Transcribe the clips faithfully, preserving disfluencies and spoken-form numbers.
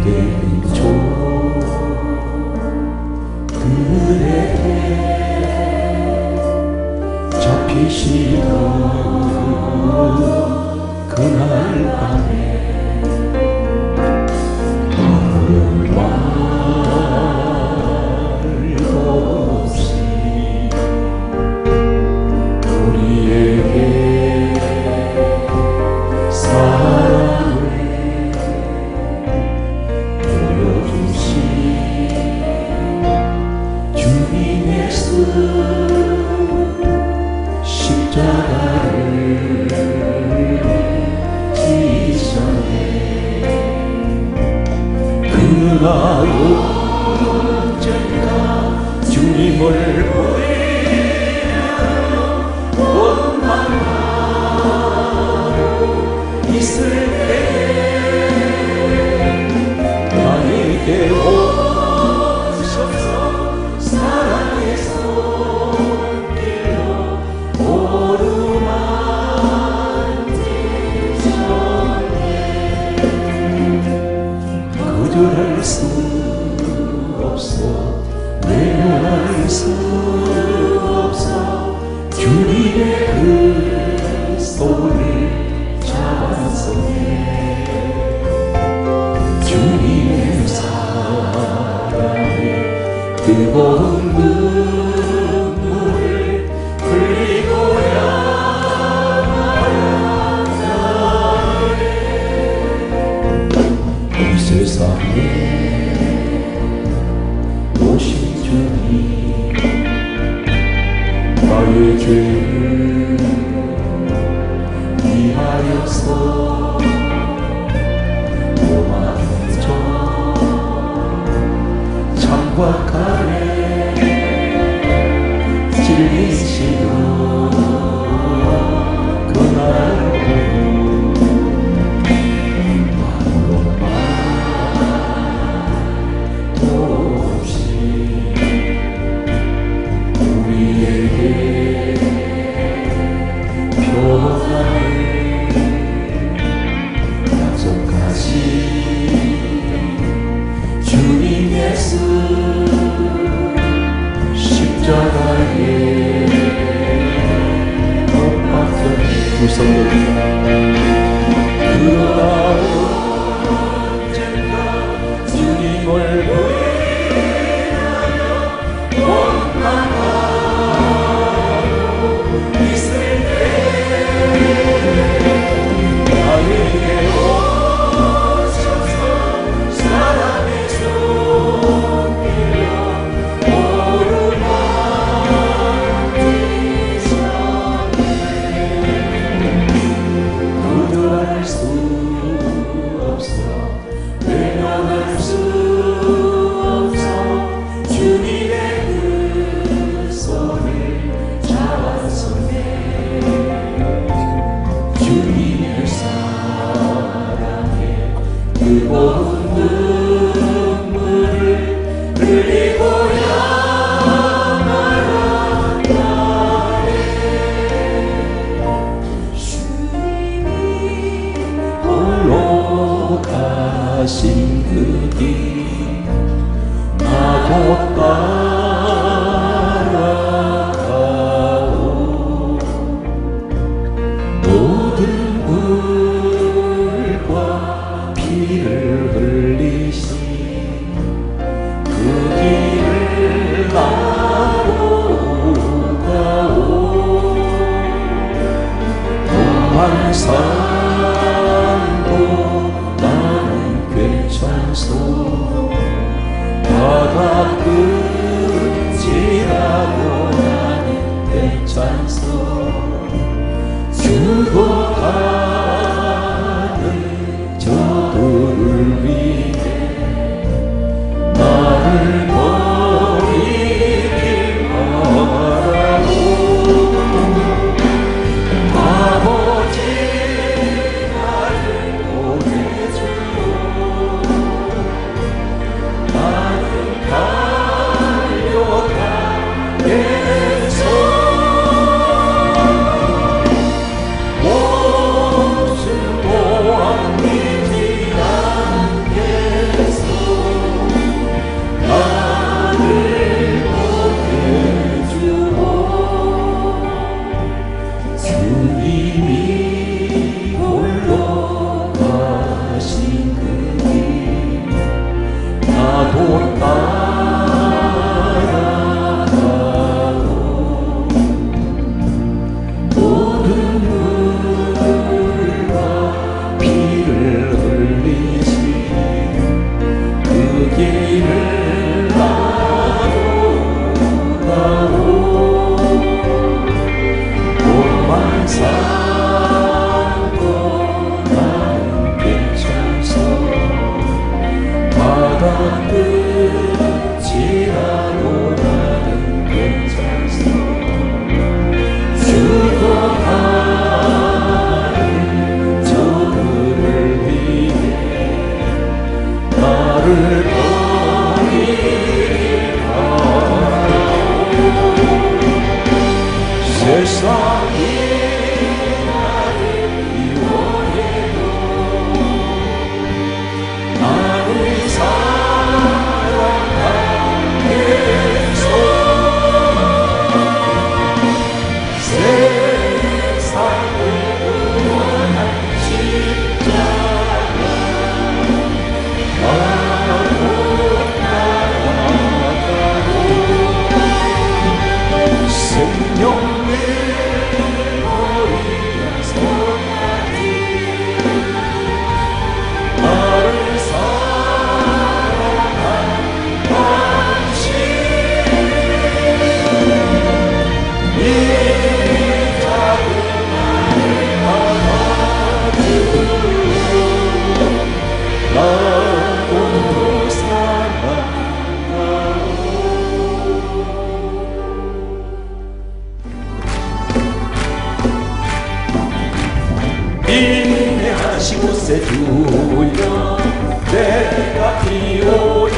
그대는 종들에게 잡히시던 그날 밤에 아무 말도 없이 우리에게 사랑을 보여주신 주님 예수 십자가를 지셨네. 그가 언젠가 주님을 보이려 원망하고 있을 때에 나에게 오셔서 사랑의 손길로 오르만지셨네. 거절할 수 없어, 외면할 수 없어 주님의 그 손을 잡았네. 주님의 사랑에 뜨거운 눈물을 흘리고야 말았네. 이 세상에 오신 주님 나의 죄를 위하여서 도망쳐 창과 칼에 찔리시던 그날 아무런 말도 없이 우리에게 평안을 약속하신 주님 예수 십자가에 못 박혔네. 두 손 들자. 그러나 언젠가 주님을 보이려 원망하고 있을 때 나에게 오셔서 사랑의 손길로 오르막지셨네. 거절할 수 없어, 외면할 수 없어 주님의 그 손을 잡았네. 주님의 사랑에 뜨거운 눈물을 흘리고야 말았네. 주님이 홀로 가신 그 길 나도 따라가오. 모든 불과 피를 흘리신 그 길을 나도 가오. 동반산도 나는 괜찮소. 바다 끝이라도 나는 괜찮소. 죽어가는 저들을 위해 나를 버리길 바라오. 아버지 나를 보내주오. 나는 달려가겠소. 길을 나도 가오 몸만 삼고 나는 괜찮소 바다 끝이라도 나는 괜찮소 죽어가는 저들을 위해 나를 세상이 나를 미워해도 나를 사랑하겠소 세상을 구원한 십자가 나로 나아가고 생명을 나를 사랑한 당신 이 작은 나를 받아주고 나도 사랑하오 인내하신 곳에 주여 내가 비오니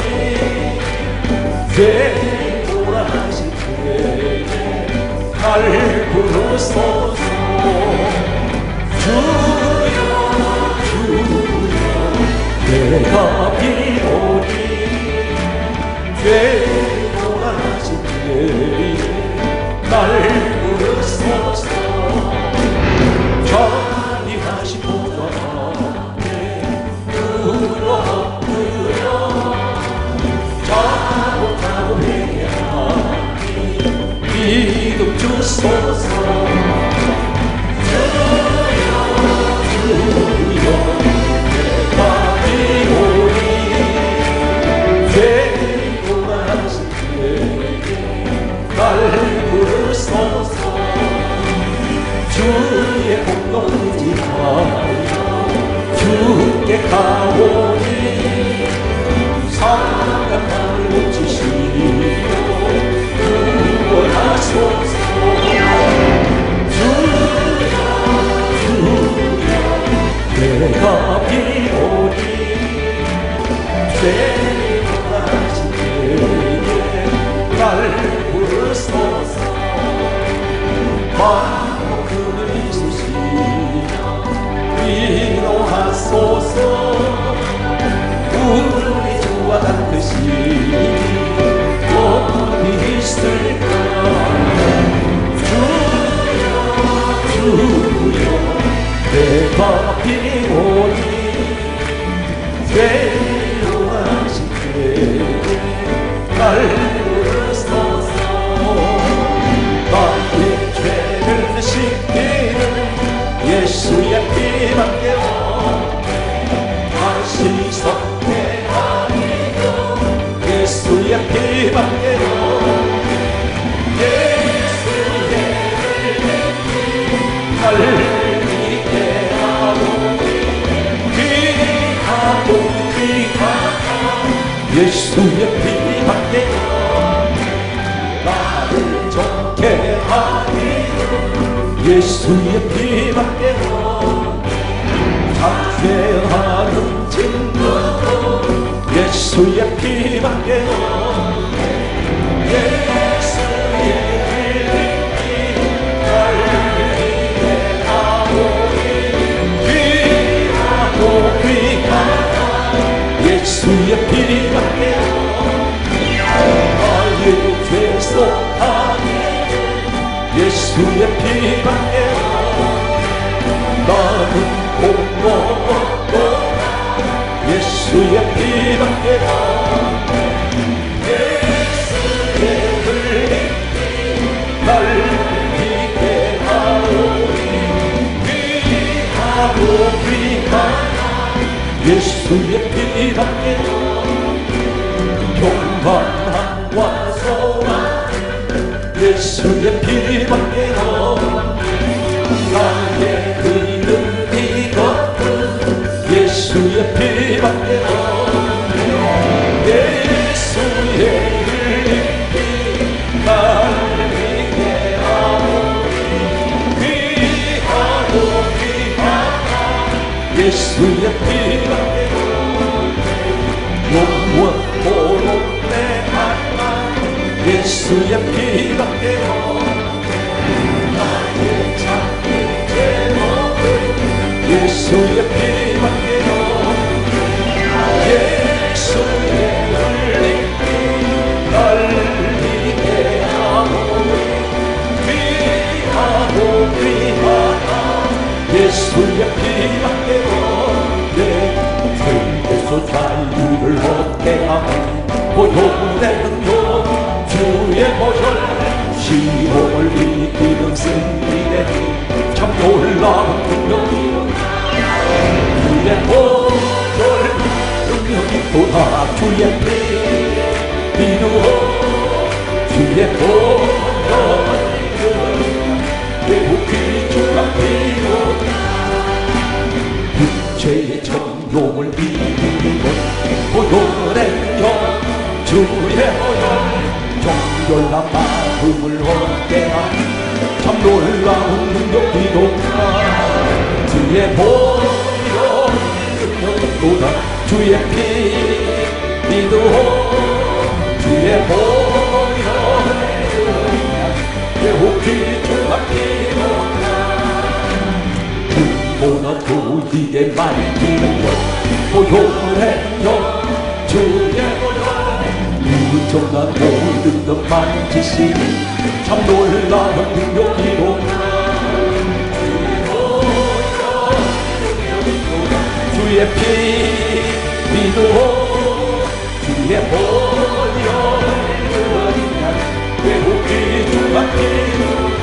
죄인 돌아가신 때에 날 부르소서 주여 주여 내가 비오니 죄인 돌아가신 때에 날 부르소서 자비하신 분 앞에 눈을 엎드려 잘못하고 회개하니 믿음 주소서 주여 주여 내가 비오니 죄인 돌아가신 때에 날 부르소서 주의 공로 의지하여 주께 가오니 상한 나를 고치시며 구원하소서 주여 주여 내가 비오니 죄인 돌아가신 때에 날 부르소서 그늘 있으시며 위로하소서 우리 주와 닦으시니 어디 있을까 주여 주여 내가 비오니 괴로워하신 때에 날 부르소서 나의 죄를 씻기는 예수의 피밖에요 당신이 선택하니까 예수의 피밖에요 예수의 은혜이 날 믿게 하오니 귀하고 귀하다 예수의 피밖에요 나를 좋게 하니 예수의 피밖에요 작죄하는 증거도 예수의 피밖에요 예수의 피밖에 날 믿게 하오니 귀하고 귀하다 예수의 피밖에요 나의 죄 속하니 예수의 피밖에요 나는 공로 없고 예수의 피밖에요 예수의 불빛이 날 믿게 하오니 귀하고 귀하다 예수의 피밖에요 예수의 피밖에요 나의 의는 이것뿐 예수의 피밖에요 예수의 흘린 피 나를 믿게 하오니 귀하고 귀하다 예수의 피밖에요 영원토록 내 알마 예수의 피밖에요 나의 참된 제목은 예수의 피밖에요 예수의 흘린 피 날 믿게 하오니 귀하고 귀하다 예수의 피밖에요 내 죄에서 자유를 얻게 하고 보혈의 능력 주의 보혈 시험을 이기는 승리의 힘 참 놀라운 능력이요 주의 보혈 능력이 또다 주의 피 믿으오 주의 보혈 외국이 주가 필요다 육체의 정욕을 이기는 것 보혈의 능력 주의 보혈 정결한 마음을 얻게 하니 참 놀라운 능력이로다 주의 보혈 능력이 또다 주의 피 믿으오 주의 보혈 외국이 주가 필요다 보나 도리에 말기는 것 보혈의 능력 주의 보혈 무정한 모든 것 만지시니 참 놀라운 능력이로다 주의 피 믿으오 주의 보혈 외국이 주가 필요다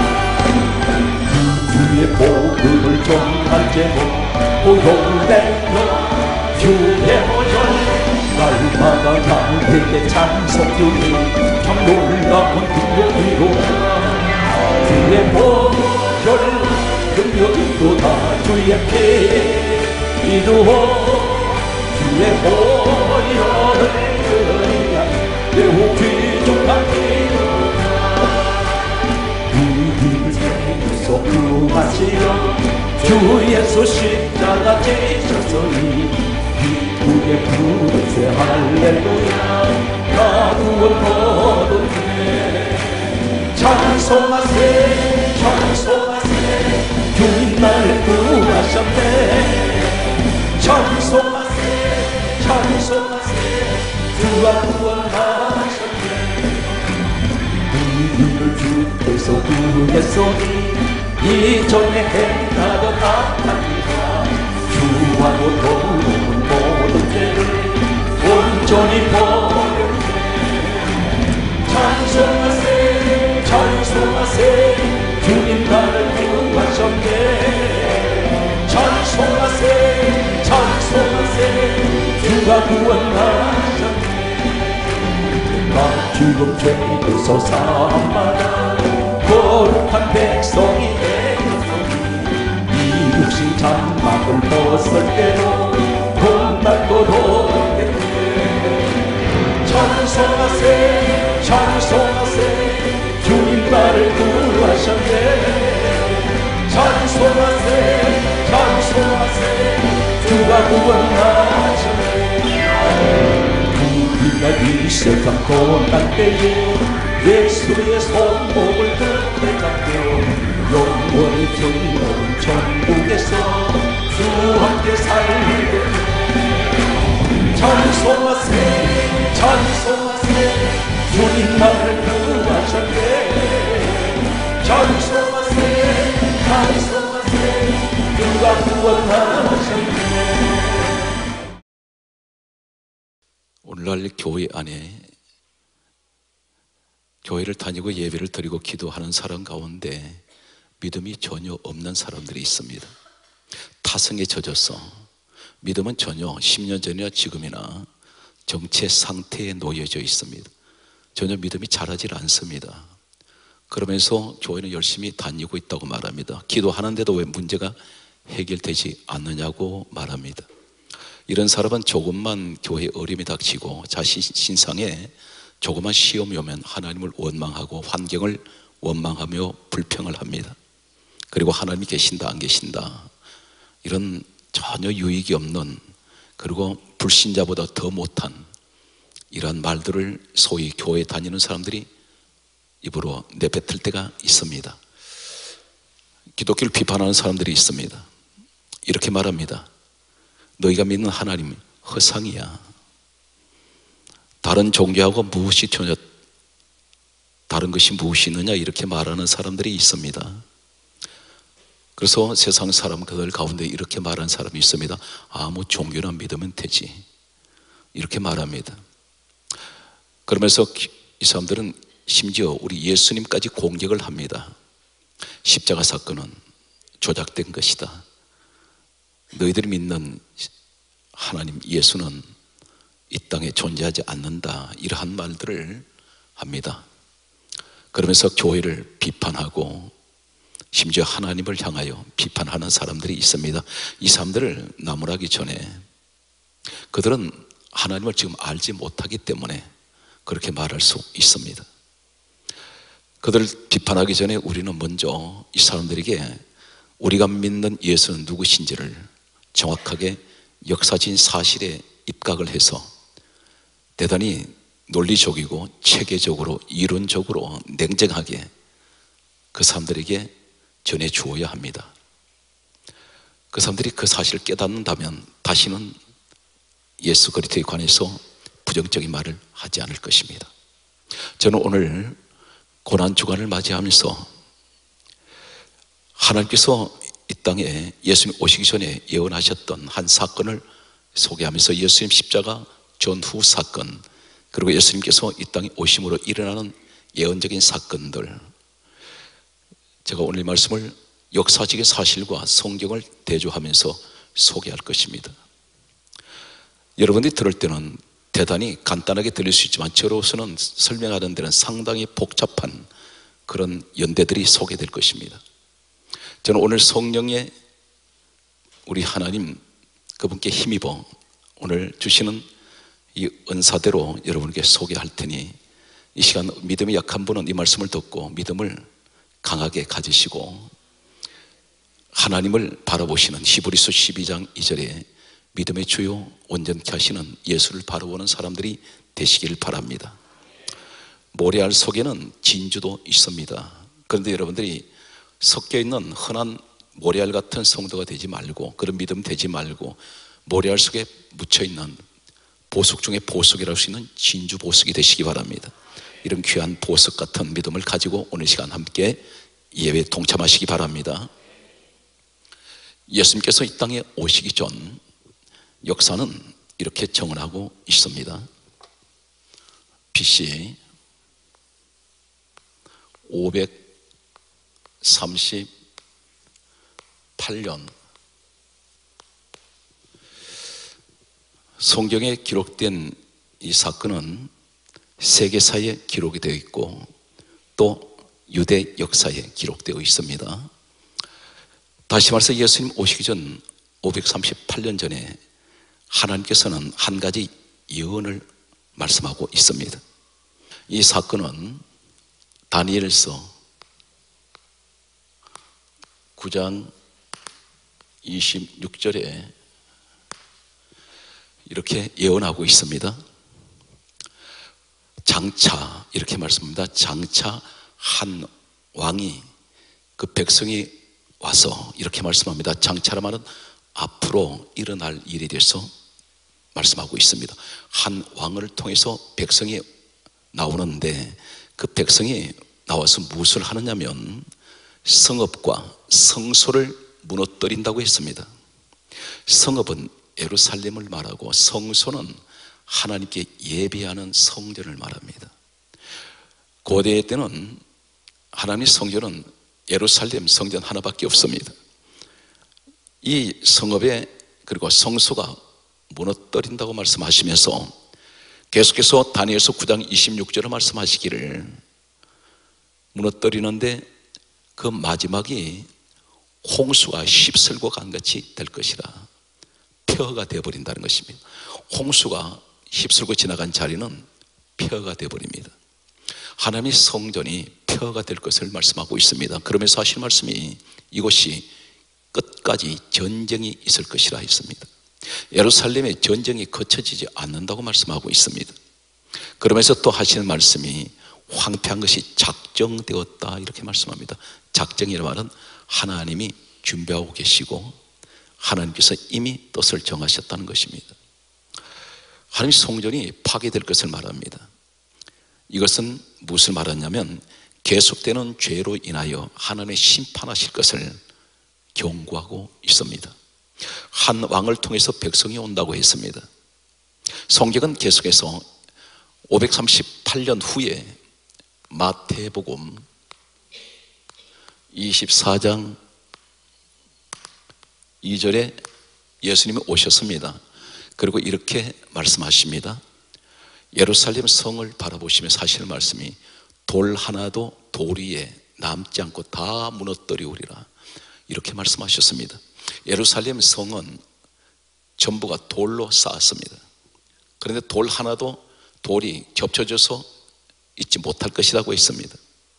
주의 복음을 전할 제목 보혈의 너 주의 보혈 날마다 나에게 찬송주니 참 놀라운 능력이로다 주의 보혈 능력이 또다 주의 피 믿으오 주의 보혈 외국이 주가 필요다 우리를 세우소 구하시려 주 예수 십자가 지셨으니 기쁘게 부르세 할렐루야 나 구원 얻었네 찬송하세 찬송하세 주님 나를 구하셨네 찬송하세 찬송하세 주가 구원하셨네 우리를 주께서 구했으니 이전에 행하던 악한 주와도 더러운 모든 죄를 온전히 버렸네 찬송하세 찬송하세 주님 나를 구하셨네 찬송하세 찬송하세 주가 구원하셨네 나 지금 죄에서 사함받아 거룩한 백성이 되었으니 이 육신 장막을 벗을 때로 공날도록 찬송하세 찬송하세 주님 나를 구하셨네 찬송하세 찬송하세 주가 구원하셨네 우리가 이 세상 고난 때에 예수의 손목을 그때 잡고 영원히 즐거운 천국에서 주와 함께 살게 찬송하세 찬송하세 주님 나를 구하셨네 찬송하세 찬송하세 주가 구원하셨네 오늘날 교회 안에 교회를 다니고 예배를 드리고 기도하는 사람 가운데 믿음이 전혀 없는 사람들이 있습니다. 타성에 젖어서 믿음은 전혀 십 년 전이나 지금이나 정체 상태에 놓여져 있습니다. 전혀 믿음이 자라질 않습니다. 그러면서 교회는 열심히 다니고 있다고 말합니다. 기도하는데도 왜 문제가 해결되지 않느냐고 말합니다. 이런 사람은 조금만 교회에 어려움이 닥치고 자신 신상에 조그만 시험이 오면 하나님을 원망하고 환경을 원망하며 불평을 합니다. 그리고 하나님이 계신다 안 계신다 이런 전혀 유익이 없는, 그리고 불신자보다 더 못한 이러한 말들을 소위 교회 다니는 사람들이 입으로 내뱉을 때가 있습니다. 기독교를 비판하는 사람들이 있습니다. 이렇게 말합니다. 너희가 믿는 하나님이 허상이야. 다른 종교하고 무엇이 전혀 다른 것이 무엇이 있느냐 이렇게 말하는 사람들이 있습니다. 그래서 세상 사람 그들 가운데 이렇게 말하는 사람이 있습니다. 아무 종교나 믿으면 되지, 이렇게 말합니다. 그러면서 이 사람들은 심지어 우리 예수님까지 공격을 합니다. 십자가 사건은 조작된 것이다. 너희들이 믿는 하나님 예수는 이 땅에 존재하지 않는다, 이러한 말들을 합니다. 그러면서 교회를 비판하고 심지어 하나님을 향하여 비판하는 사람들이 있습니다. 이 사람들을 나무라기 전에 그들은 하나님을 지금 알지 못하기 때문에 그렇게 말할 수 있습니다. 그들을 비판하기 전에 우리는 먼저 이 사람들에게 우리가 믿는 예수는 누구신지를 정확하게 역사적인 사실에 입각을 해서 대단히 논리적이고 체계적으로 이론적으로 냉정하게 그 사람들에게 전해 주어야 합니다. 그 사람들이 그 사실을 깨닫는다면 다시는 예수 그리스도에 관해서 부정적인 말을 하지 않을 것입니다. 저는 오늘 고난주간을 맞이하면서 하나님께서 이 땅에 예수님 오시기 전에 예언하셨던 한 사건을 소개하면서 예수님 십자가 전후 사건, 그리고 예수님께서 이 땅에 오심으로 일어나는 예언적인 사건들, 제가 오늘 이 말씀을 역사적인 사실과 성경을 대조하면서 소개할 것입니다. 여러분들이 들을 때는 대단히 간단하게 들릴 수 있지만 저로서는 설명하는 데는 상당히 복잡한 그런 연대들이 소개될 것입니다. 저는 오늘 성령의 우리 하나님 그분께 힘입어 오늘 주시는 이 은사대로 여러분께 소개할 테니 이 시간 믿음이 약한 분은 이 말씀을 듣고 믿음을 강하게 가지시고 하나님을 바라보시는 히브리서 십이 장 이 절에 믿음의 주요 온전케 하시는 예수를 바라보는 사람들이 되시길 바랍니다. 모래알 속에는 진주도 있습니다. 그런데 여러분들이 섞여 있는 흔한 모래알 같은 성도가 되지 말고, 그런 믿음 되지 말고 모래알 속에 묻혀 있는 보석 중에 보석이라고 할 수 있는 진주 보석이 되시기 바랍니다. 이런 귀한 보석 같은 믿음을 가지고 오늘 시간 함께 예배에 동참하시기 바랍니다. 예수님께서 이 땅에 오시기 전 역사는 이렇게 정언하고 있습니다. 비씨 오백삼십팔 년 성경에 기록된 이 사건은 세계사에 기록이 되어 있고 또 유대 역사에 기록되어 있습니다. 다시 말해서 예수님 오시기 전 오백삼십팔 년 전에 하나님께서는 한 가지 예언을 말씀하고 있습니다. 이 사건은 다니엘서 구 장 이십육 절에 이렇게 예언하고 있습니다. 장차 이렇게 말씀합니다. 장차 한 왕이 그 백성이 와서 이렇게 말씀합니다. 장차라 말은 앞으로 일어날 일에 대해서 말씀하고 있습니다. 한 왕을 통해서 백성이 나오는데 그 백성이 나와서 무엇을 하느냐면 성읍과 성소를 무너뜨린다고 했습니다. 성읍은 예루살렘을 말하고 성소는 하나님께 예배하는 성전을 말합니다. 고대 때는 하나님의 성전은 예루살렘 성전 하나밖에 없습니다. 이 성읍에 그리고 성소가 무너뜨린다고 말씀하시면서 계속해서 다니엘서 구 장 이십육 절을 말씀하시기를 무너뜨리는데 그 마지막이 홍수가 휩쓸고 간 것이 될 것이라 폐허가 되어버린다는 것입니다. 홍수가 휩쓸고 지나간 자리는 폐허가 되어버립니다. 하나님의 성전이 폐허가 될 것을 말씀하고 있습니다. 그러면서 하신 말씀이 이곳이 끝까지 전쟁이 있을 것이라 했습니다. 예루살렘에 전쟁이 거쳐지지 않는다고 말씀하고 있습니다. 그러면서 또 하시는 말씀이 황폐한 것이 작정되었다 이렇게 말씀합니다. 작정이라는 말은 하나님이 준비하고 계시고 하나님께서 이미 뜻을 정하셨다는 것입니다. 하나님의 성전이 파괴될 것을 말합니다. 이것은 무엇을 말하냐면 계속되는 죄로 인하여 하나님의 심판하실 것을 경고하고 있습니다. 한 왕을 통해서 백성이 온다고 했습니다. 성경은 계속해서 오백삼십팔 년 후에 마태복음 이십사 장 이 절에 예수님이 오셨습니다. 그리고 이렇게 말씀하십니다. 예루살렘 성을 바라보시면서 하시는 말씀이 돌 하나도 돌 위에 남지 않고 다 무너뜨리우리라 이렇게 말씀하셨습니다. 예루살렘 성은 전부가 돌로 쌓았습니다. 그런데 돌 하나도 돌이 겹쳐져서 있지 못할 것이라고 했습니다.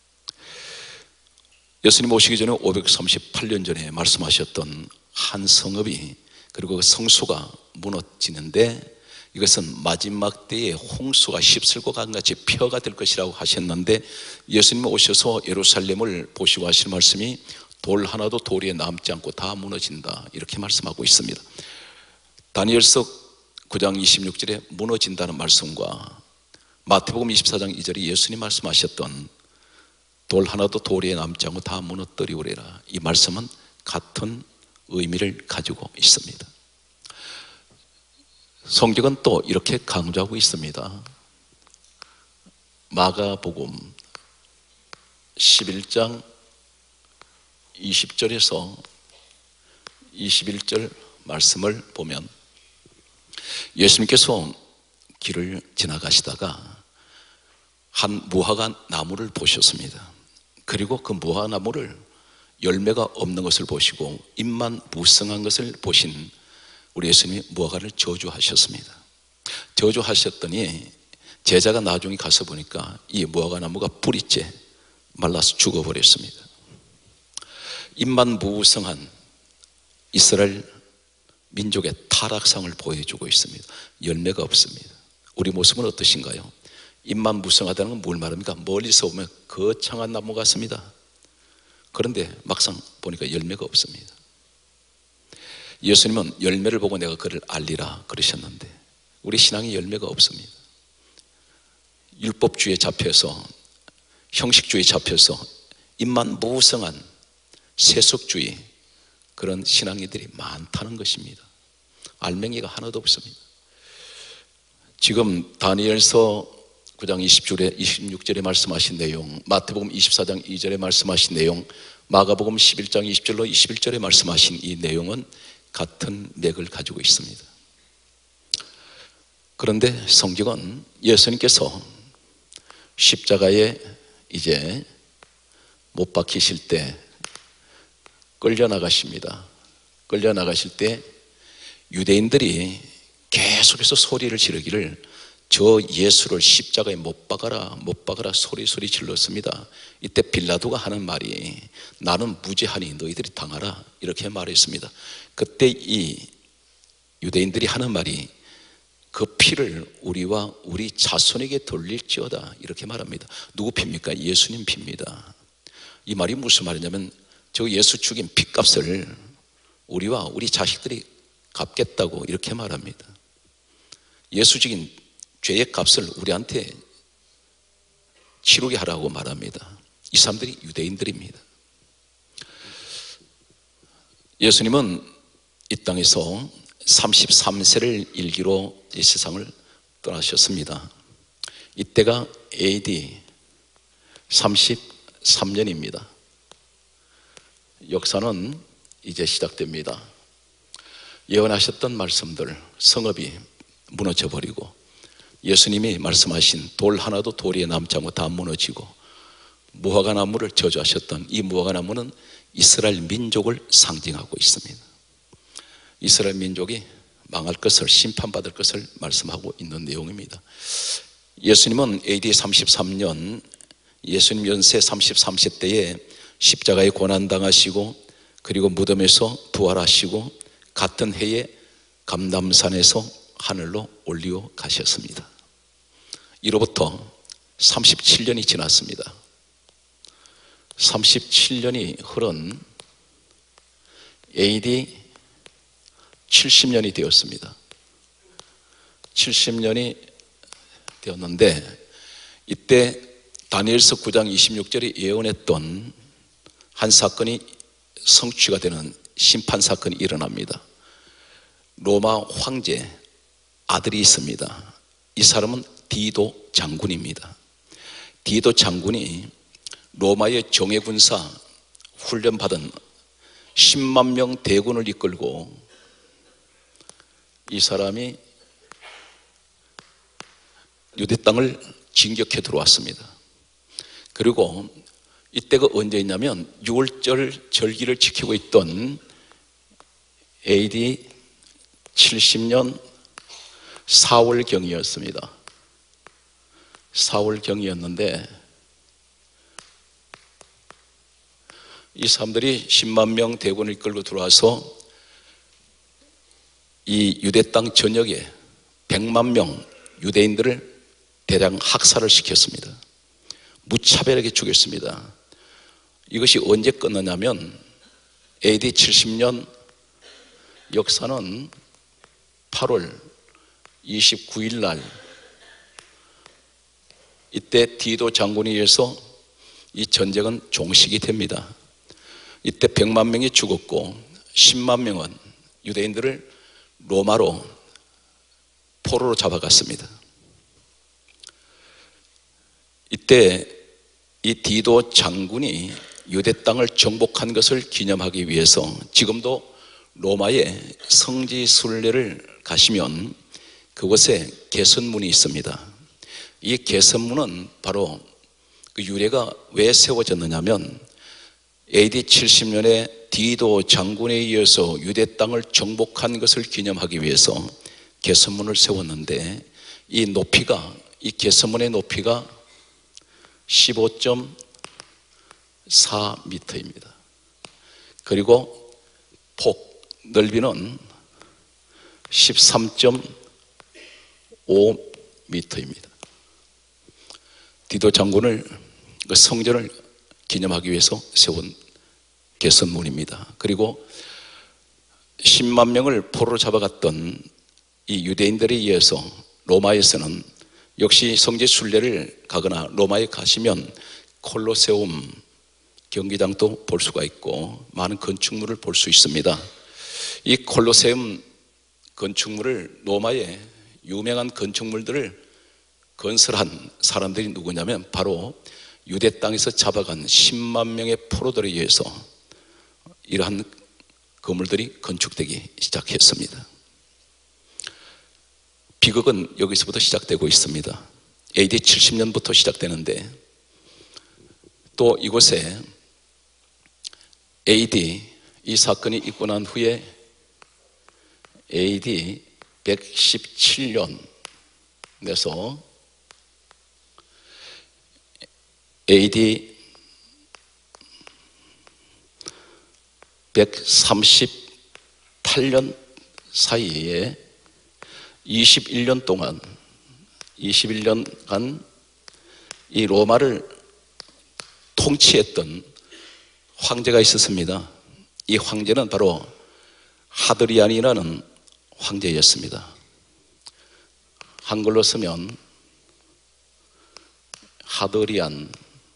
예수님 오시기 전에 오백삼십팔 년 전에 말씀하셨던 한 성읍이 그리고 그 성수가 무너지는데 이것은 마지막 때에 홍수가 휩쓸고 간 같이 폐허가 될 것이라고 하셨는데 예수님이 오셔서 예루살렘을 보시고 하시는 말씀이 돌 하나도 돌 위에 남지 않고 다 무너진다 이렇게 말씀하고 있습니다. 다니엘서 구 장 이십육 절에 무너진다는 말씀과 마태복음 이십사 장 이 절에 예수님 말씀하셨던 돌 하나도 돌 위에 남지 않고 다 무너뜨리우리라 이 말씀은 같은 의미를 가지고 있습니다. 성경은 또 이렇게 강조하고 있습니다. 마가복음 십일 장 이십 절에서 이십일 절 말씀을 보면 예수님께서 길을 지나가시다가 한 무화과 나무를 보셨습니다. 그리고 그 무화과 나무를 열매가 없는 것을 보시고 잎만 무성한 것을 보신 우리 예수님이 무화과를 저주하셨습니다. 저주하셨더니 제자가 나중에 가서 보니까 이 무화과 나무가 뿌리째 말라서 죽어버렸습니다. 잎만 무성한 이스라엘 민족의 타락상을 보여주고 있습니다. 열매가 없습니다. 우리 모습은 어떠신가요? 잎만 무성하다는 건 뭘 말합니까? 멀리서 보면 거창한 나무 같습니다. 그런데 막상 보니까 열매가 없습니다. 예수님은 열매를 보고 내가 그를 알리라 그러셨는데 우리 신앙에 열매가 없습니다. 율법주의에 잡혀서 형식주의에 잡혀서 잎만 무성한 세속주의 그런 신앙이들이 많다는 것입니다. 알맹이가 하나도 없습니다. 지금 다니엘서 구 장 이십 절에 이십육 절에 말씀하신 내용, 마태복음 이십사 장 이 절에 말씀하신 내용, 마가복음 십일 장 이십 절로 이십일 절에 말씀하신 이 내용은 같은 맥을 가지고 있습니다. 그런데 성경은 예수님께서 십자가에 이제 못 박히실 때 끌려나가십니다. 끌려나가실 때 유대인들이 계속해서 소리를 지르기를 저 예수를 십자가에 못 박아라 못 박아라 소리 소리 질렀습니다. 이때 빌라도가 하는 말이 나는 무죄하니 너희들이 당하라 이렇게 말했습니다. 그때 이 유대인들이 하는 말이 그 피를 우리와 우리 자손에게 돌릴지어다 이렇게 말합니다. 누구 피입니까? 예수님 피입니다. 이 말이 무슨 말이냐면 저 예수 죽인 피값을 우리와 우리 자식들이 갚겠다고 이렇게 말합니다. 예수 죽인 죄의 값을 우리한테 치르게 하라고 말합니다. 이 사람들이 유대인들입니다. 예수님은 이 땅에서 삼십삼 세를 일기로 이 세상을 떠나셨습니다. 이때가 에이디 삼십삼 년입니다. 역사는 이제 시작됩니다. 예언하셨던 말씀들, 성읍이 무너져 버리고 예수님이 말씀하신 돌 하나도 돌 위에 남지 않고 다 무너지고 무화과 나무를 저주하셨던 이 무화과 나무는 이스라엘 민족을 상징하고 있습니다. 이스라엘 민족이 망할 것을, 심판받을 것을 말씀하고 있는 내용입니다. 예수님은 에이디 삼십삼 년, 예수님 연세 삼십삼 세 때에 십자가에 고난당하시고 그리고 무덤에서 부활하시고 같은 해에 감람산에서 하늘로 올리어 가셨습니다. 이로부터 삼십칠 년이 지났습니다. 삼십칠 년이 흐른 에이디 칠십 년이 되었습니다. 칠십 년이 되었는데 이때 다니엘서 구 장 이십육 절에 예언했던 한 사건이 성취가 되는 심판 사건이 일어납니다. 로마 황제 아들이 있습니다. 이 사람은 디도 장군입니다. 디도 장군이 로마의 정예군사 훈련받은 십만 명 대군을 이끌고 이 사람이 유대 땅을 진격해 들어왔습니다. 그리고 이때가 언제였냐면 유월절 절기를 지키고 있던 에이디 칠십 년 사월경이었습니다. 사월경이었는데 이 사람들이 십만 명 대군을 이끌고 들어와서 이 유대 땅 전역에 백만 명 유대인들을 대량 학살을 시켰습니다. 무차별하게 죽였습니다. 이것이 언제 끝나냐면 에이디 칠십 년 역사는 팔월 이십구 일 날 이때 디도 장군에 의해서 이 전쟁은 종식이 됩니다. 이때 백만 명이 죽었고 십만 명은 유대인들을 로마로 포로로 잡아갔습니다. 이때 이 디도 장군이 유대 땅을 정복한 것을 기념하기 위해서 지금도 로마의 성지 순례를 가시면 그곳에 개선문이 있습니다. 이 개선문은 바로 그 유래가 왜 세워졌느냐면 에이디 칠십 년에 디도 장군에 의해서 유대 땅을 정복한 것을 기념하기 위해서 개선문을 세웠는데 이 높이가, 이 개선문의 높이가 십오 점 사 미터입니다. 그리고 폭 넓이는 십삼 점 오 미터입니다. 디도 장군을 그 성전을 기념하기 위해서 세운 개선문입니다. 그리고 십만 명을 포로로 잡아갔던 이 유대인들에 의해서 로마에서는 역시 성지 순례를 가거나 로마에 가시면 콜로세움 경기장도 볼 수가 있고 많은 건축물을 볼 수 있습니다. 이 콜로세움 건축물을, 로마의 유명한 건축물들을 건설한 사람들이 누구냐면 바로 유대 땅에서 잡아간 십만 명의 포로들에 의해서 이러한 건물들이 건축되기 시작했습니다. 비극은 여기서부터 시작되고 있습니다. 에이디 칠십 년부터 시작되는데 또 이곳에 에이디, 이 사건이 있고 난 후에 에이디 백십칠 년에서 에이디 백삼십팔 년 사이에 이십일 년 동안, 이십일 년간 이 로마를 통치했던 황제가 있었습니다. 이 황제는 바로 하드리안이라는 황제였습니다. 한글로 쓰면 하드리안이라는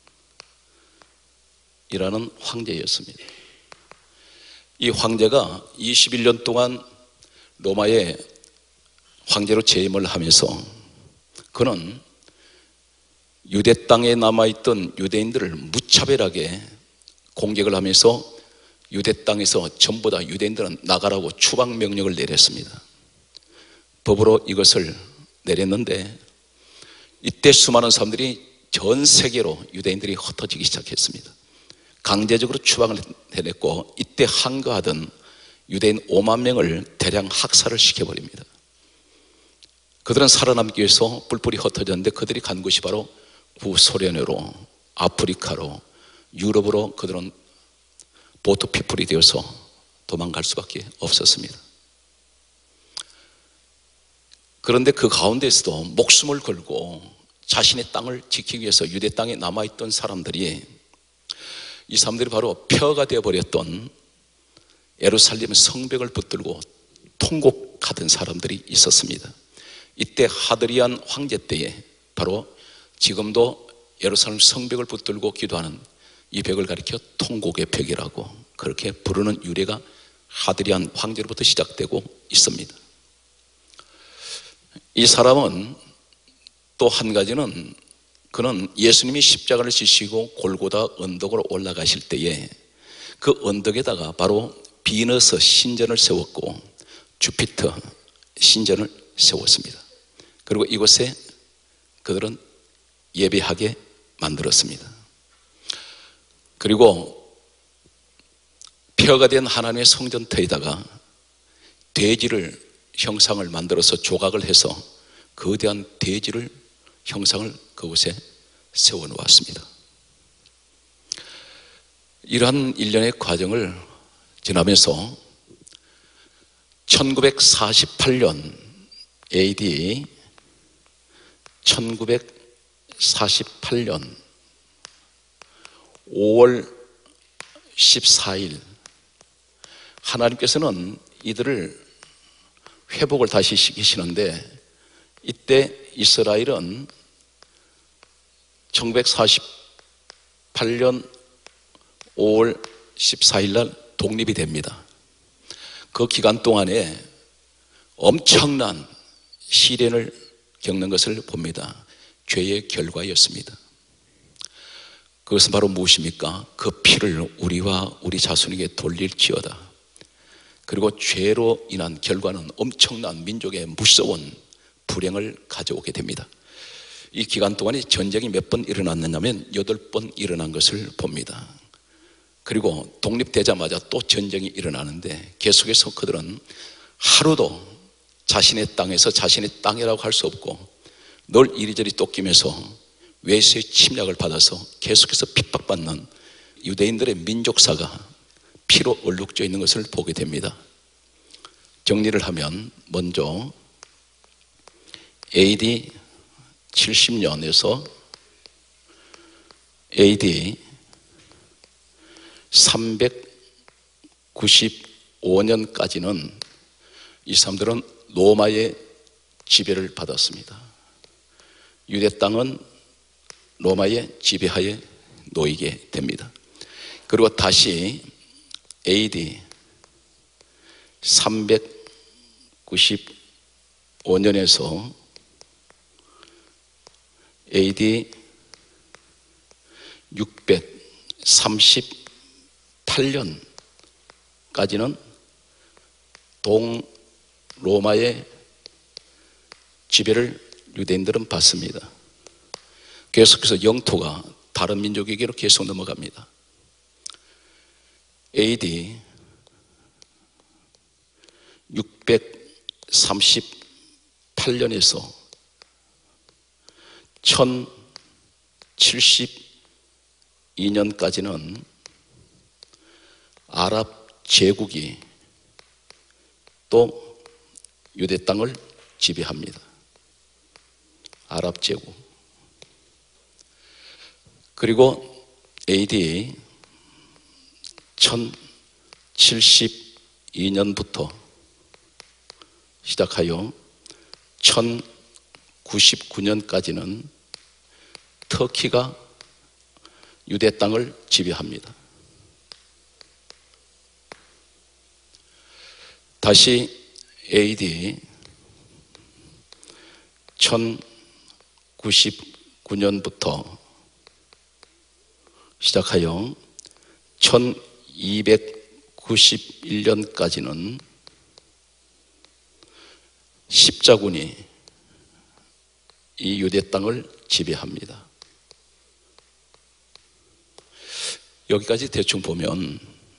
황제였습니다. 이 황제가 이십일 년 동안 로마의 황제로 재임을 하면서 그는 유대 땅에 남아있던 유대인들을 무차별하게 공격을 하면서 유대 땅에서 전부 다 유대인들은 나가라고 추방 명령을 내렸습니다. 법으로 이것을 내렸는데 이때 수많은 사람들이 전 세계로 유대인들이 흩어지기 시작했습니다. 강제적으로 추방을 해냈고 이때 항거하던 유대인 오만 명을 대량 학살을 시켜버립니다. 그들은 살아남기 위해서 뿔뿔이 흩어졌는데 그들이 간 곳이 바로 구소련으로, 아프리카로, 유럽으로 그들은 보트 피플이 되어서 도망갈 수밖에 없었습니다. 그런데 그 가운데서도 목숨을 걸고 자신의 땅을 지키기 위해서 유대 땅에 남아있던 사람들이, 이 사람들이 바로 폐허가 되어버렸던 예루살렘 성벽을 붙들고 통곡하던 사람들이 있었습니다. 이때 하드리안 황제 때에 바로 지금도 예루살렘 성벽을 붙들고 기도하는 이 벽을 가리켜 통곡의 벽이라고 그렇게 부르는 유래가 하드리안 황제로부터 시작되고 있습니다. 이 사람은 또 한 가지는, 그는 예수님이 십자가를 지시고 골고다 언덕으로 올라가실 때에 그 언덕에다가 바로 비너스 신전을 세웠고 주피터 신전을 세웠습니다. 그리고 이곳에 그들은 예배하게 만들었습니다. 그리고 폐허가 된 하나님의 성전터에다가 돼지를 형상을 만들어서 조각을 해서 거대한 돼지를 형상을 그곳에 세워놓았습니다. 이러한 일련의 과정을 지나면서 천구백사십팔 년 에이디 천구백사십팔 년 오월 십사일 하나님께서는 이들을 회복을 다시 시키시는데, 이때 이스라엘은 천구백사십팔 년 오월 십사일 날 독립이 됩니다. 그 기간 동안에 엄청난 시련을 겪는 것을 봅니다. 죄의 결과였습니다. 그것은 바로 무엇입니까? 그 피를 우리와 우리 자손에게 돌릴지어다. 그리고 죄로 인한 결과는 엄청난 민족의 무서운 불행을 가져오게 됩니다. 이 기간 동안에 전쟁이 몇 번 일어났느냐면 여덟 번 일어난 것을 봅니다. 그리고 독립되자마자 또 전쟁이 일어나는데 계속해서 그들은 하루도 자신의 땅에서 자신의 땅이라고 할 수 없고 늘 이리저리 쫓기면서 외세의 침략을 받아서 계속해서 핍박받는 유대인들의 민족사가 피로 얼룩져 있는 것을 보게 됩니다. 정리를 하면 먼저 에이디 칠십 년에서 에이디 삼백구십오 년까지는 이 사람들은 로마의 지배를 받았습니다. 유대 땅은 로마의 지배하에 놓이게 됩니다. 그리고 다시 에이디 삼백구십오 년에서 에이디 육백삼십팔 년까지는 동로마의 지배를 유대인들은 받습니다. 계속해서 영토가 다른 민족에게로 계속 넘어갑니다. 에이디 육백삼십팔 년에서 천칠십이 년까지는 아랍 제국이 또 유대 땅을 지배합니다. 아랍 제국. 그리고 에이디 천칠십이 년부터 시작하여 천구십구 년까지는 터키가 유대 땅을 지배합니다. 다시 에이디 천구십구 년부터 시작하여 천이백구십일 년까지는 십자군이 이 유대 땅을 지배합니다. 여기까지 대충 보면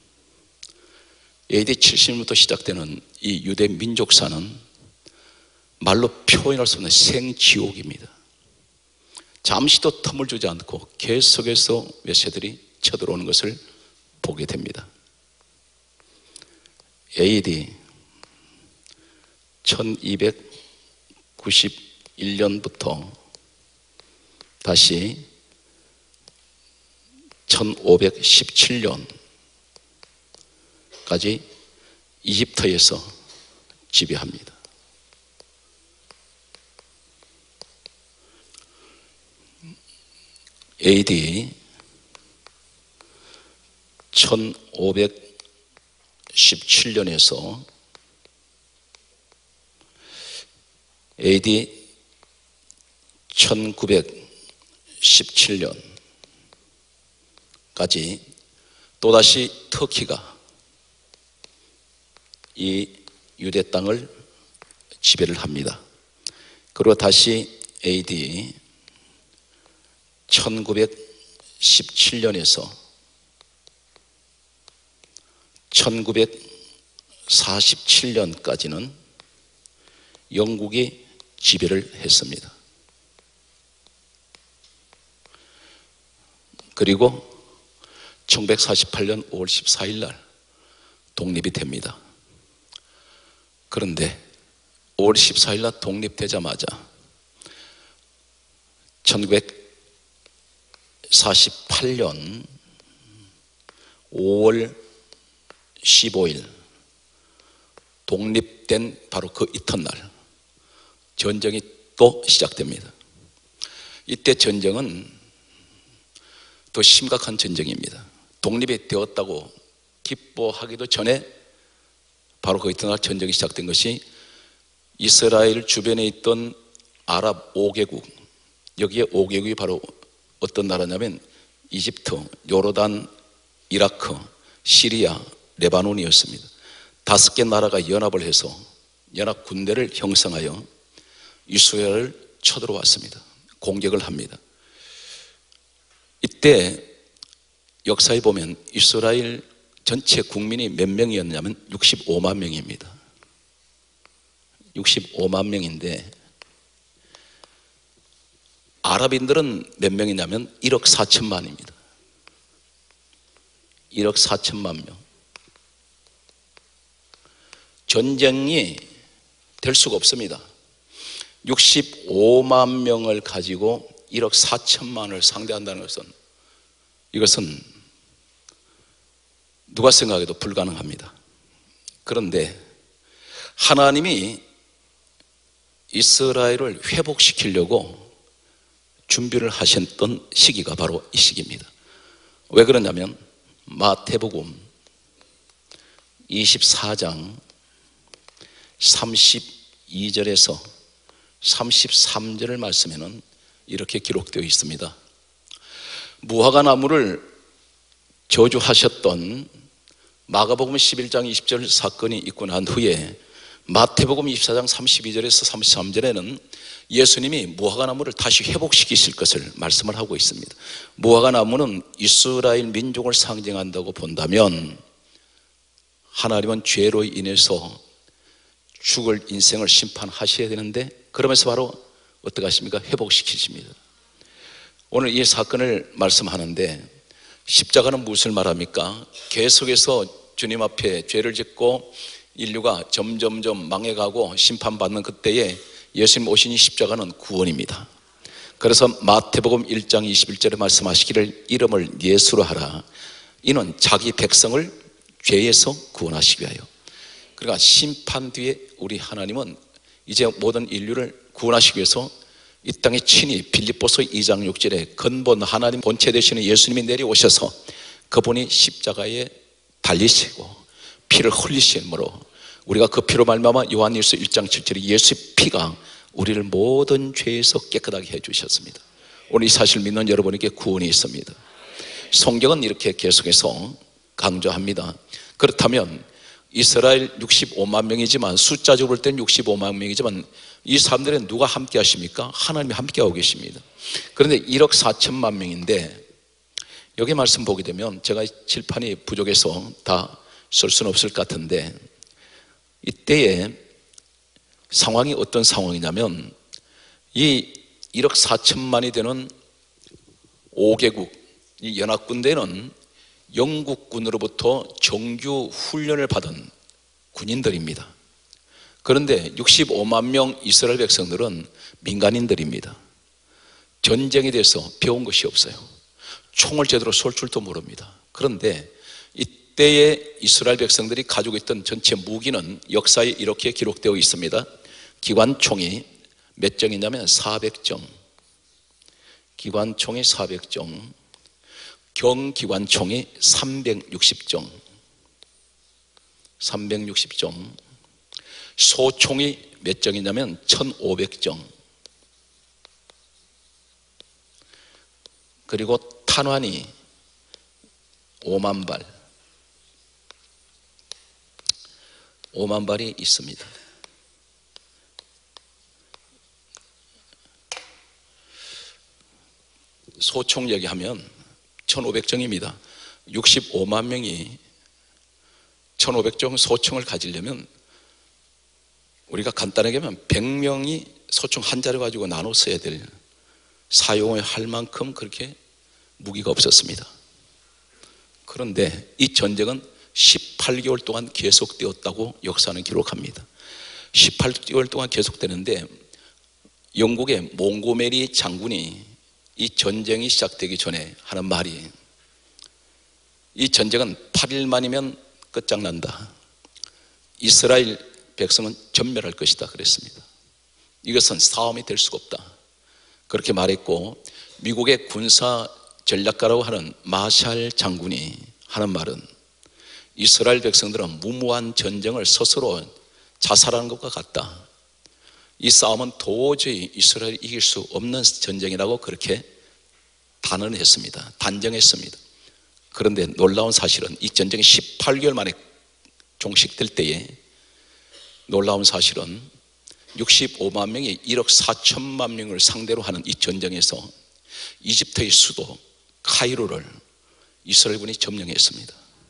에이디 칠십 년부터 시작되는 이 유대 민족사는 말로 표현할 수 없는 생지옥입니다. 잠시도 텀을 주지 않고 계속해서 메시아들이 쳐들어오는 것을 보게 됩니다. 에이디 천이백구십일 년부터 다시 천오백십칠 년까지 이집트에서 지배합니다. 에이디 천오백십칠 년에서 에이디 천구백십칠 년까지 또다시 터키가 이 유대 땅을 지배를 합니다. 그리고 다시 에이디 천구백십칠 년에서 천구백사십칠 년까지는 영국이 지배를 했습니다. 그리고 천구백사십팔 년 오월 십사일 날 독립이 됩니다. 그런데 오월 십사일 날 독립되자마자 천구백사십팔 년 오월 십오일 독립된 바로 그 이튿날 전쟁이 또 시작됩니다. 이때 전쟁은 더 심각한 전쟁입니다. 독립이 되었다고 기뻐하기도 전에 바로 그 이튿날 전쟁이 시작된 것이 이스라엘 주변에 있던 아랍 오 개국, 여기에 오 개국이 바로 어떤 나라냐면 이집트, 요르단, 이라크, 시리아, 레바논이었습니다. 다섯 개 나라가 연합을 해서 연합 군대를 형성하여 이스라엘을 쳐들어왔습니다. 공격을 합니다. 이때 역사에 보면 이스라엘 전체 국민이 몇 명이었냐면 육십오만 명입니다. 육십오만 명인데 아랍인들은 몇 명이냐면 일억 사천만입니다. 일억 사천만 명. 전쟁이 될 수가 없습니다. 육십오만 명을 가지고 일억 사천만을 상대한다는 것은 이것은 누가 생각해도 불가능합니다. 그런데 하나님이 이스라엘을 회복시키려고 준비를 하셨던 시기가 바로 이 시기입니다. 왜 그러냐면 마태복음 이십사 장 삼십이 절에서 삼십삼 절을 말씀에는 이렇게 기록되어 있습니다. 무화과 나무를 저주하셨던 마가복음 십일 장 이십 절 사건이 있고 난 후에 마태복음 이십사 장 삼십이 절에서 삼십삼 절에는 예수님이 무화과 나무를 다시 회복시키실 것을 말씀을 하고 있습니다. 무화과 나무는 이스라엘 민족을 상징한다고 본다면 하나님은 죄로 인해서 죽을 인생을 심판하셔야 되는데 그러면서 바로 어떻게 하십니까? 회복시키십니다. 오늘 이 사건을 말씀하는데 십자가는 무엇을 말합니까? 계속해서 주님 앞에 죄를 짓고 인류가 점점점 망해가고 심판받는 그때에 예수님 오신 이 십자가는 구원입니다. 그래서 마태복음 일 장 이십일 절에 말씀하시기를 이름을 예수로 하라. 이는 자기 백성을 죄에서 구원하시기 위하여. 그러니까 심판 뒤에 우리 하나님은 이제 모든 인류를 구원하시기 위해서 이 땅에 친히 빌립보서 이 장 육 절에 근본 하나님 본체 되시는 예수님이 내려오셔서 그분이 십자가에 달리시고 피를 흘리심으로 우리가 그 피로 말미암아 요한일서 일 장 칠 절에 예수의 피가 우리를 모든 죄에서 깨끗하게 해주셨습니다. 오늘 이 사실을 믿는 여러분에게 구원이 있습니다. 성경은 이렇게 계속해서 강조합니다. 그렇다면 이스라엘 육십오만 명이지만 숫자적으로 볼 때는 육십오만 명이지만 이 사람들은 누가 함께 하십니까? 하나님이 함께 하고 계십니다. 그런데 일억 사천만 명인데 여기 말씀 보게 되면 제가 칠판이 부족해서 다 쓸 수는 없을 것 같은데, 이때에 상황이 어떤 상황이냐면 이 일억 사천만이 되는 오 개국 이 연합군대는 영국군으로부터 정규 훈련을 받은 군인들입니다. 그런데 육십오만 명 이스라엘 백성들은 민간인들입니다. 전쟁에 대해서 배운 것이 없어요. 총을 제대로 쏠 줄도 모릅니다. 그런데 이때의 이스라엘 백성들이 가지고 있던 전체 무기는 역사에 이렇게 기록되어 있습니다. 기관총이 몇 정이냐면 사백 정, 기관총이 사백 정, 경기관총이 삼백육십 정, 삼백육십 정, 소총이 몇 정이냐면 천오백 정, 그리고 탄환이 오만 발, 오만 발이 있습니다. 소총 얘기하면 천오백 정입니다. 육십오만 명이 천오백 정 소총을 가지려면 우리가 간단하게 하면 백 명이 소총 한 자를 가지고 나눠 써야 될, 사용을 할 만큼 그렇게 무기가 없었습니다. 그런데 이 전쟁은 십팔 개월 동안 계속되었다고 역사는 기록합니다. 십팔 개월 동안 계속되는데 영국의 몽고메리 장군이 이 전쟁이 시작되기 전에 하는 말이, 이 전쟁은 팔 일 만이면 끝장난다. 이스라엘 백성은 전멸할 것이다 그랬습니다. 이것은 싸움이 될 수가 없다 그렇게 말했고, 미국의 군사 전략가라고 하는 마샬 장군이 하는 말은, 이스라엘 백성들은 무모한 전쟁을 스스로 자살하는 것과 같다. 이 싸움은 도저히 이스라엘이 이길 수 없는 전쟁이라고 그렇게 단언했습니다. 단정했습니다. 그런데 놀라운 사실은 이 전쟁이 십팔 개월 만에 종식될 때에 놀라운 사실은 육십오만 명이 일억 사천만 명을 상대로 하는 이 전쟁에서 이집트의 수도 카이로를 이스라엘군이 점령했습니다.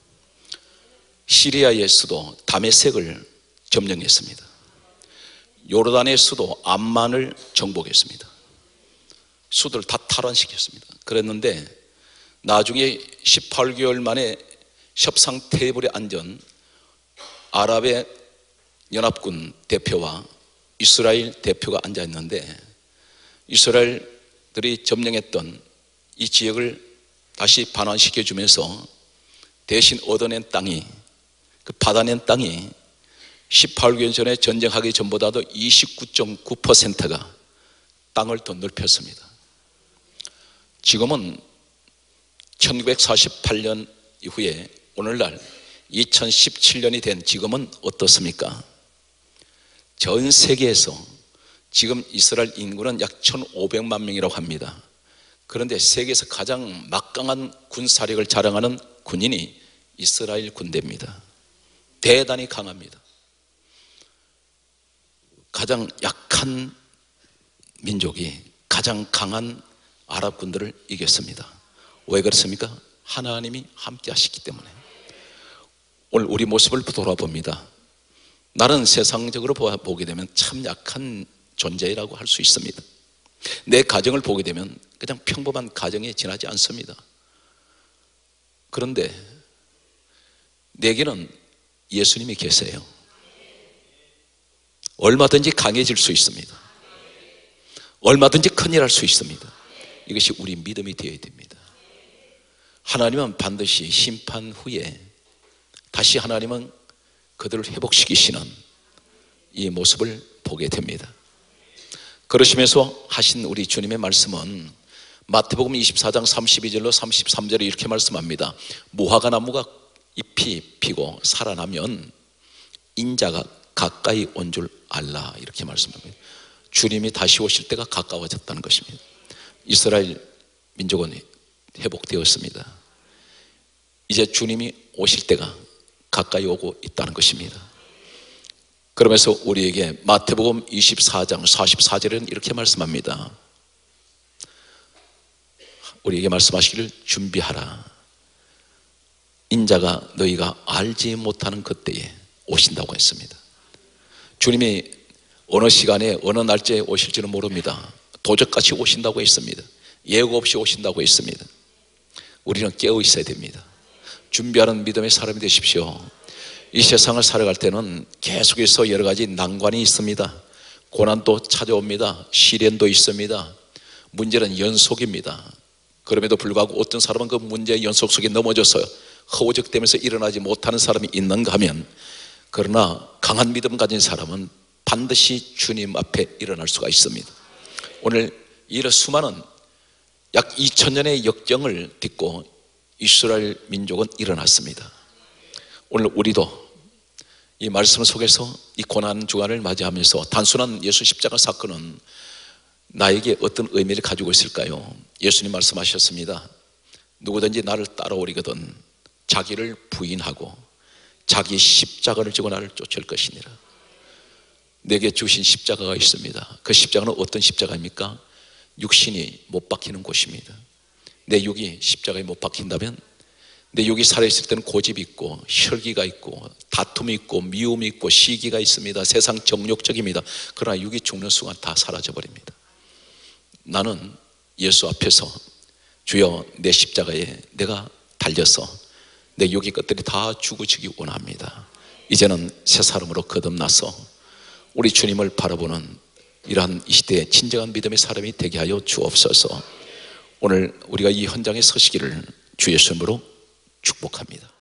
시리아의 수도 다메섹을 점령했습니다. 요르단의 수도 암만을 정복했습니다. 수도를 다 탈환시켰습니다. 그랬는데 나중에 십팔 개월 만에 협상 테이블에 앉은 아랍의 연합군 대표와 이스라엘 대표가 앉아 있는데, 이스라엘들이 점령했던 이 지역을 다시 반환시켜 주면서 대신 얻어낸 땅이, 그 받아낸 땅이 십팔 개월 전에 전쟁하기 전보다도 이십구 점 구 퍼센트가 땅을 더 넓혔습니다. 지금은 천구백사십팔 년 이후에 오늘날 이천십칠 년이 된 지금은 어떻습니까? 전 세계에서 지금 이스라엘 인구는 약 천오백만 명이라고 합니다. 그런데 세계에서 가장 막강한 군사력을 자랑하는 군인이 이스라엘 군대입니다. 대단히 강합니다. 가장 약한 민족이 가장 강한 아랍 군들을 이겼습니다. 왜 그렇습니까? 하나님이 함께 하시기 때문에. 오늘 우리 모습을 돌아봅니다. 나는 세상적으로 보게 되면 참 약한 존재라고 할 수 있습니다. 내 가정을 보게 되면 그냥 평범한 가정에 지나지 않습니다. 그런데 내게는 예수님이 계세요. 얼마든지 강해질 수 있습니다. 얼마든지 큰일 할 수 있습니다. 이것이 우리 믿음이 되어야 됩니다. 하나님은 반드시 심판 후에 다시 하나님은 그들을 회복시키시는 이 모습을 보게 됩니다. 그러시면서 하신 우리 주님의 말씀은 마태복음 이십사 장 삼십이 절로 삼십삼 절에 이렇게 말씀합니다. 무화과 나무가 잎이 피고 살아나면 인자가 가까이 온 줄 알라, 이렇게 말씀합니다. 주님이 다시 오실 때가 가까워졌다는 것입니다. 이스라엘 민족은 회복되었습니다. 이제 주님이 오실 때가 가까이 오고 있다는 것입니다. 그러면서 우리에게 마태복음 이십사 장 사십사 절에는 이렇게 말씀합니다. 우리에게 말씀하시기를 준비하라. 인자가 너희가 알지 못하는 그때에 오신다고 했습니다. 주님이 어느 시간에 어느 날짜에 오실지는 모릅니다. 도적같이 오신다고 했습니다. 예고 없이 오신다고 했습니다. 우리는 깨어 있어야 됩니다. 준비하는 믿음의 사람이 되십시오. 이 세상을 살아갈 때는 계속해서 여러 가지 난관이 있습니다. 고난도 찾아옵니다. 시련도 있습니다. 문제는 연속입니다. 그럼에도 불구하고 어떤 사람은 그 문제의 연속 속에 넘어져서 허우적대면서 일어나지 못하는 사람이 있는가 하면, 그러나 강한 믿음 가진 사람은 반드시 주님 앞에 일어날 수가 있습니다. 오늘 이런 수많은 약 이천 년의 역경을 딛고 이스라엘 민족은 일어났습니다. 오늘 우리도 이 말씀 속에서 이 고난 주간을 맞이하면서 단순한 예수 십자가 사건은 나에게 어떤 의미를 가지고 있을까요? 예수님 말씀하셨습니다. 누구든지 나를 따라오리거든 자기를 부인하고 자기 십자가를 지고 나를 쫓을 것이니라. 내게 주신 십자가가 있습니다. 그 십자가는 어떤 십자가입니까? 육신이 못 박히는 곳입니다. 내 육이 십자가에 못 박힌다면, 내 육이 살아있을 때는 고집이 있고 혈기가 있고 다툼이 있고 미움이 있고 시기가 있습니다. 세상 정욕적입니다. 그러나 육이 죽는 순간 다 사라져버립니다. 나는 예수 앞에서 주여 내 십자가에 내가 달려서 내 육의 것들이 다 죽어지기 원합니다. 이제는 새 사람으로 거듭나서 우리 주님을 바라보는 이러한 이 시대의 진정한 믿음의 사람이 되게 하여 주옵소서. 오늘 우리가 이 현장에 서시기를 주 예수 이름으로 축복합니다.